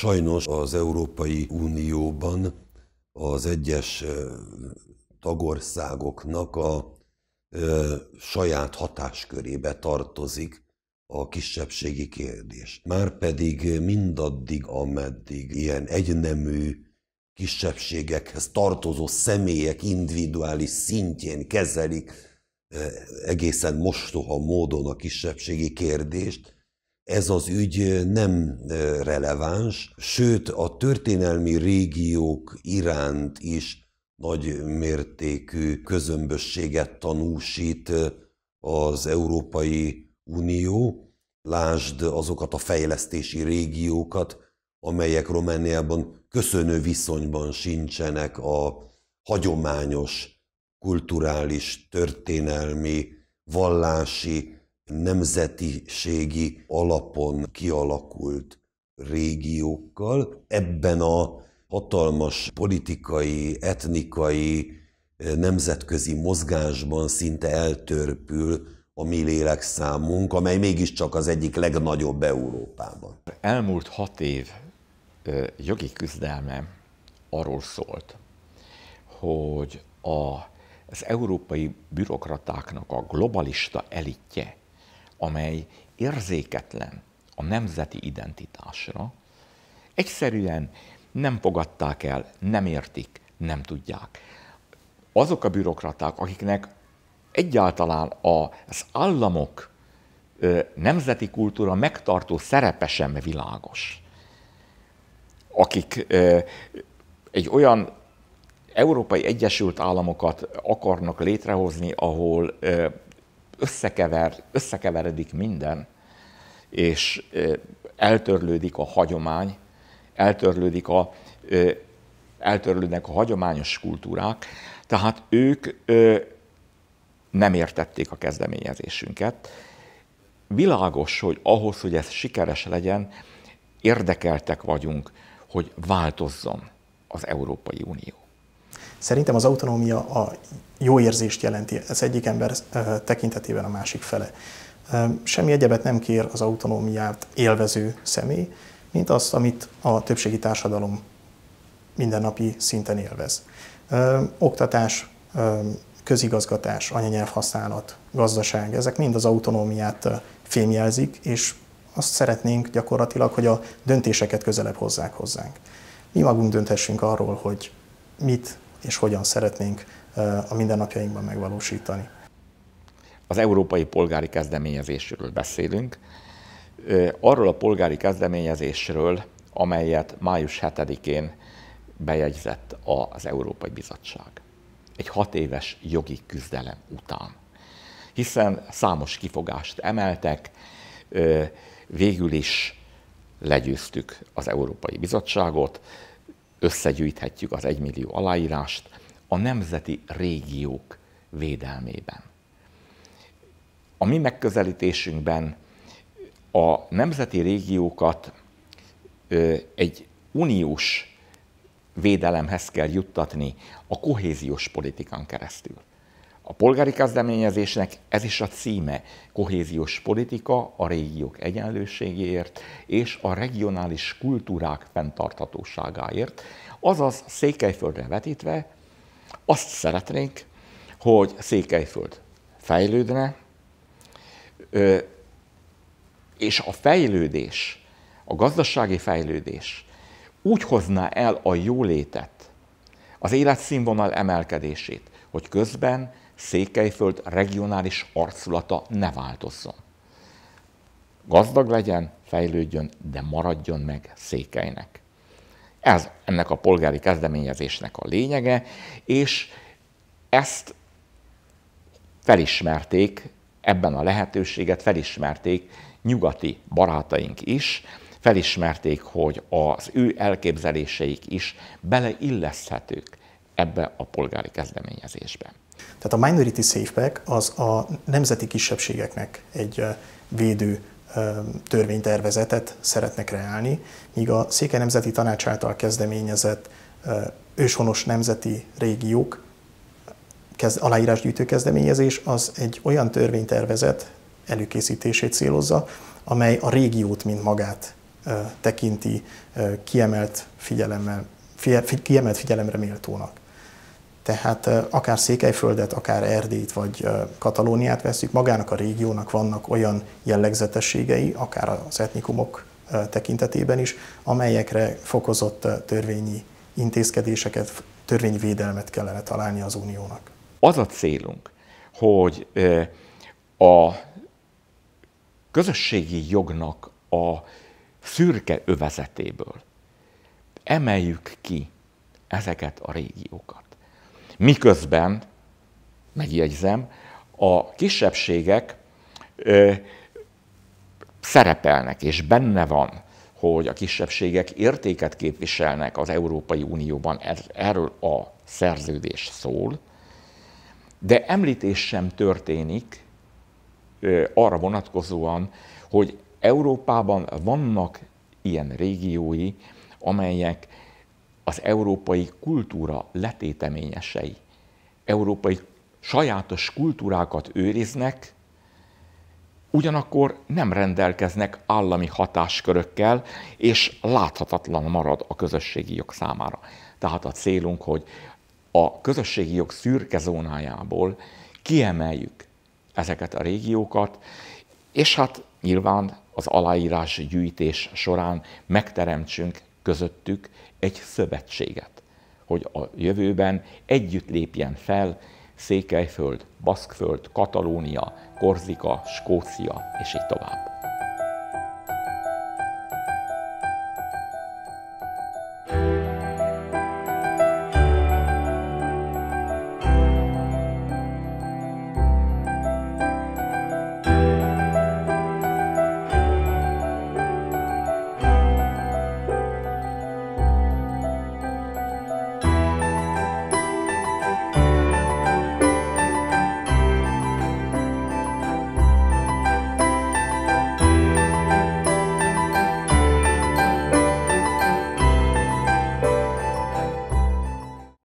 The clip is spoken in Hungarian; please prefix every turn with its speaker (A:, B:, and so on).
A: Sajnos az Európai Unióban az egyes tagországoknak a saját hatáskörébe tartozik a kisebbségi kérdés. Márpedig mindaddig, ameddig ilyen egynemű kisebbségekhez tartozó személyek individuális szintjén kezelik egészen mostoha módon a kisebbségi kérdést, ez az ügy nem releváns, sőt a történelmi régiók iránt is nagy mértékű közömbösséget tanúsít az Európai Unió. Lásd azokat a fejlesztési régiókat, amelyek Romániában köszönő viszonyban sincsenek a hagyományos, kulturális, történelmi, vallási, nemzetiségi alapon kialakult régiókkal. Ebben a hatalmas politikai, etnikai, nemzetközi mozgásban szinte eltörpül a mi lélekszámunk, amely mégiscsak az egyik legnagyobb Európában.
B: Elmúlt 6 év jogi küzdelme arról szólt, hogy az európai bürokratáknak a globalista elitje, amely érzéketlen a nemzeti identitásra, egyszerűen nem fogadták el, nem értik, nem tudják. Azok a bürokraták, akiknek egyáltalán az államok nemzeti kultúra megtartó szerepe sem világos, akik egy olyan Európai Egyesült Államokat akarnak létrehozni, ahol összekeveredik minden, és eltörlődik a hagyomány, eltörlődnek a hagyományos kultúrák, tehát ők nem értették a kezdeményezésünket. Világos, hogy ahhoz, hogy ez sikeres legyen, érdekeltek vagyunk, hogy változzon az Európai Unió.
C: Szerintem az autonómia a jó érzést jelenti, ez egyik ember tekintetében a másik fele. Semmi egyebet nem kér az autonómiát élvező személy, mint azt, amit a többségi társadalom mindennapi szinten élvez. Oktatás, közigazgatás, anyanyelvhasználat, gazdaság, ezek mind az autonómiát fémjelzik, és azt szeretnénk gyakorlatilag, hogy a döntéseket közelebb hozzák hozzánk. Mi magunk dönthessünk arról, hogy mit és hogyan szeretnénk a mindennapjainkban megvalósítani.
B: Az európai polgári kezdeményezésről beszélünk. Arról a polgári kezdeményezésről, amelyet május 7-én bejegyzett az Európai Bizottság. Egy 6 éves jogi küzdelem után. Hiszen számos kifogást emeltek, végül is legyőztük az Európai Bizottságot, összegyűjthetjük az 1 millió aláírást a nemzeti régiók védelmében. A mi megközelítésünkben a nemzeti régiókat egy uniós védelemhez kell juttatni a kohéziós politikán keresztül. A polgári kezdeményezésnek ez is a címe, kohéziós politika a régiók egyenlőségéért és a regionális kultúrák fenntarthatóságáért. Azaz Székelyföldre vetítve azt szeretnénk, hogy Székelyföld fejlődne, és a fejlődés, a gazdasági fejlődés úgy hozná el a jólétet, az életszínvonal emelkedését, hogy közben Székelyföld regionális arculata ne változzon. Gazdag legyen, fejlődjön, de maradjon meg Székelynek. Ez ennek a polgári kezdeményezésnek a lényege, és ezt felismerték, ebben a lehetőséget felismerték nyugati barátaink is, felismerték, hogy az ő elképzeléseik is beleilleszthetők ebbe a polgári kezdeményezésbe.
C: Tehát a Minority Safepack az a nemzeti kisebbségeknek egy védő törvénytervezetet szeretne kreálni, míg a Székely Nemzeti Tanács által kezdeményezett őshonos nemzeti régiók aláírásgyűjtő kezdeményezés az egy olyan törvénytervezet előkészítését célozza, amely a régiót, mint magát tekinti kiemelt figyelemre méltónak. Tehát akár Székelyföldet, akár Erdélyt vagy Katalóniát vesszük, magának a régiónak vannak olyan jellegzetességei, akár az etnikumok tekintetében is, amelyekre fokozott törvényi intézkedéseket, törvényi védelmet kellene találni az Uniónak.
B: Az a célunk, hogy a közösségi jognak a szürke övezetéből emeljük ki ezeket a régiókat. Miközben, megjegyzem, a kisebbségek szerepelnek, és benne van, hogy a kisebbségek értéket képviselnek az Európai Unióban, erről a szerződés szól, de említés sem történik arra vonatkozóan, hogy Európában vannak ilyen régiói, amelyek az európai kultúra letéteményesei, európai sajátos kultúrákat őriznek, ugyanakkor nem rendelkeznek állami hatáskörökkel, és láthatatlan marad a közösségi jog számára. Tehát a célunk, hogy a közösségi jog szürke zónájából kiemeljük ezeket a régiókat, és hát nyilván az aláírás gyűjtés során megteremtsünk közöttük egy szövetséget, hogy a jövőben együtt lépjen fel Székelyföld, Baszkföld, Katalónia, Korzika, Skócia, és így tovább.